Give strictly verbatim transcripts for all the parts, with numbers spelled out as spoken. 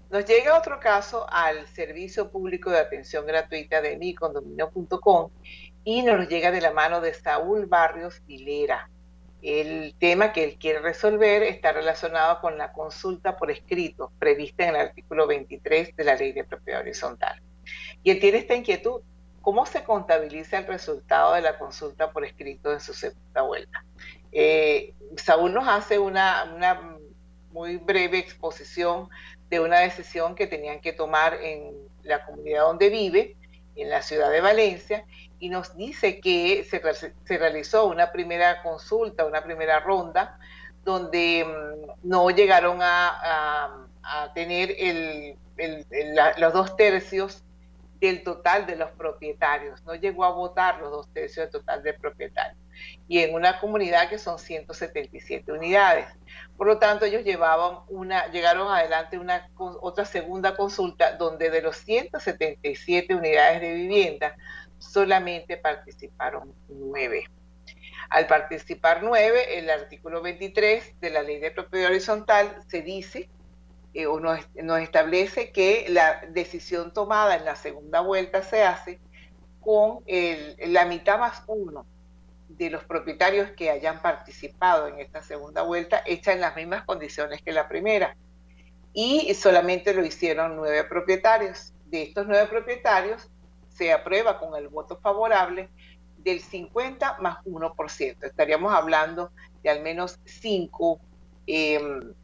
Nos llega otro caso al Servicio Público de Atención Gratuita de mi condominio punto com y nos llega de la mano de Saúl Barrios Vilera. El tema que él quiere resolver está relacionado con la consulta por escrito prevista en el artículo veintitrés de la Ley de Propiedad Horizontal. Y él tiene esta inquietud: ¿cómo se contabiliza el resultado de la consulta por escrito en su segunda vuelta? Eh, Saúl nos hace una, una muy breve exposición de una decisión que tenían que tomar en la comunidad donde vive, en la ciudad de Valencia, y nos dice que se, se realizó una primera consulta, una primera ronda, donde um, no llegaron a, a, a tener el, el, el, la, los dos tercios del total de los propietarios, no llegó a votar los dos tercios del total de propietarios, y en una comunidad que son ciento setenta y siete unidades. Por lo tanto, ellos llevaban una, llegaron adelante una otra segunda consulta donde de los ciento setenta y siete unidades de vivienda solamente participaron nueve. Al participar nueve, el artículo veintitrés de la Ley de Propiedad Horizontal se dice eh, o nos, nos establece que la decisión tomada en la segunda vuelta se hace con el, la mitad más uno de los propietarios que hayan participado en esta segunda vuelta, hecha en las mismas condiciones que la primera. Y solamente lo hicieron nueve propietarios. De estos nueve propietarios se aprueba con el voto favorable del cincuenta más uno por ciento. Estaríamos hablando de al menos cinco, eh,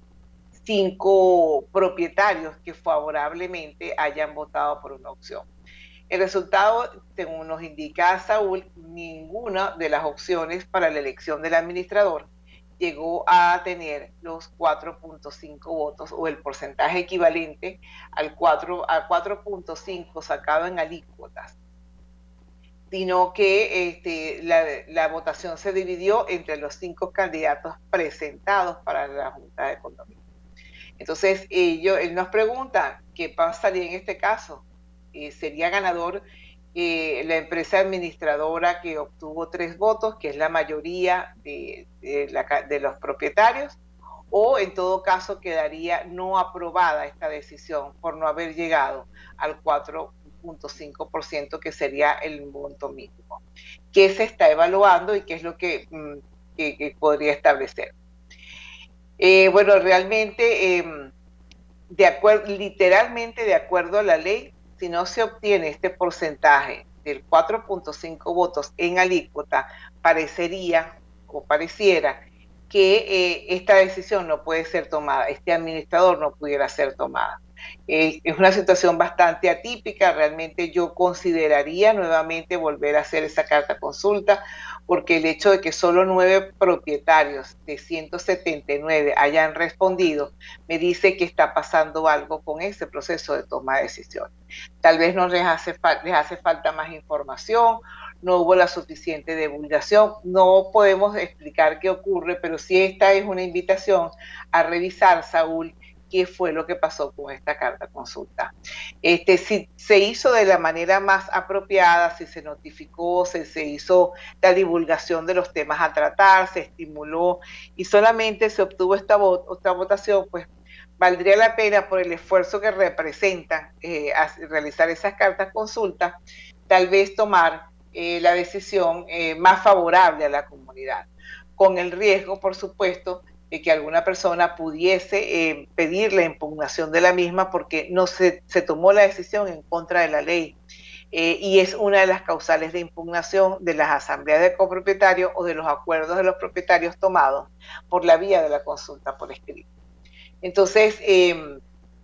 cinco propietarios que favorablemente hayan votado por una opción. El resultado, según nos indica Saúl, ninguna de las opciones para la elección del administrador llegó a tener los cuatro punto cinco votos o el porcentaje equivalente al cuatro punto cinco sacado en alícuotas, sino que este, la, la votación se dividió entre los cinco candidatos presentados para la Junta de Condominio. Entonces, ellos, él nos pregunta, ¿qué pasaría en este caso? Eh, ¿Sería ganador eh, la empresa administradora que obtuvo tres votos, que es la mayoría de, de, la, de los propietarios? ¿O en todo caso quedaría no aprobada esta decisión por no haber llegado al cuatro punto cinco por ciento, que sería el monto mínimo? ¿Qué se está evaluando y qué es lo que, que, que podría establecer? Eh, bueno, realmente, eh, de acuerdo, literalmente de acuerdo a la ley, si no se obtiene este porcentaje del cuatro punto cinco votos en alícuota, parecería o pareciera que eh, esta decisión no puede ser tomada, este administrador no pudiera ser tomada. Eh, es una situación bastante atípica. Realmente yo consideraría nuevamente volver a hacer esa carta consulta, porque el hecho de que solo nueve propietarios de ciento setenta y nueve hayan respondido me dice que está pasando algo con ese proceso de toma de decisiones. Tal vez no les hace, les hace falta más información, no hubo la suficiente divulgación, no podemos explicar qué ocurre, pero sí esta es una invitación a revisar, Saúl, qué fue lo que pasó con esta carta consulta. Este, si se hizo de la manera más apropiada, si se notificó, si se hizo la divulgación de los temas a tratar, se estimuló y solamente se obtuvo esta, vot esta votación, pues valdría la pena, por el esfuerzo que representa eh, realizar esas cartas consultas, tal vez tomar eh, la decisión eh, más favorable a la comunidad, con el riesgo, por supuesto, de que alguna persona pudiese eh, pedir la impugnación de la misma porque no se, se tomó la decisión en contra de la ley. Eh, y es una de las causales de impugnación de las asambleas de copropietarios o de los acuerdos de los propietarios tomados por la vía de la consulta por escrito. Entonces, eh,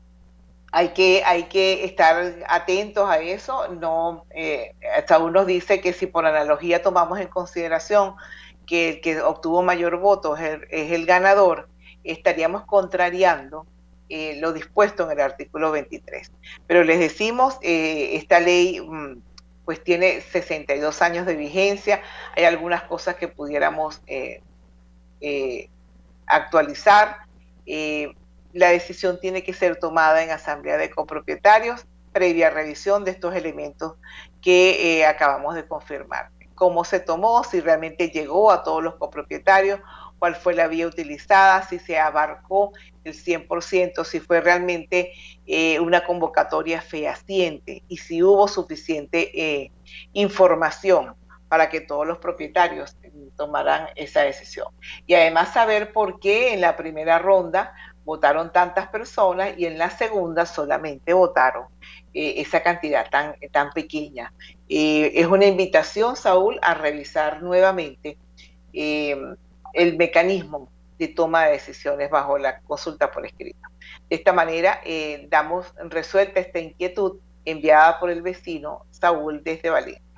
hay que, hay que estar atentos a eso. No, eh, hasta uno dice que si por analogía tomamos en consideración que el que obtuvo mayor voto es el, es el ganador, estaríamos contrariando eh, lo dispuesto en el artículo veintitrés. Pero les decimos, eh, esta ley pues tiene sesenta y dos años de vigencia, hay algunas cosas que pudiéramos eh, eh, actualizar. Eh, la decisión tiene que ser tomada en asamblea de copropietarios previa revisión de estos elementos que eh, acabamos de confirmar. Cómo se tomó, si realmente llegó a todos los copropietarios cuál fue la vía utilizada, si se abarcó el cien por ciento, si fue realmente eh, una convocatoria fehaciente y si hubo suficiente eh, información para que todos los propietarios tomaran esa decisión. Y además saber por qué en la primera ronda votaron tantas personas y en la segunda solamente votaron eh, esa cantidad tan, tan pequeña. Eh, es una invitación, Saúl, a revisar nuevamente eh, el mecanismo de toma de decisiones bajo la consulta por escrito. De esta manera eh, damos resuelta esta inquietud enviada por el vecino Saúl desde Valencia.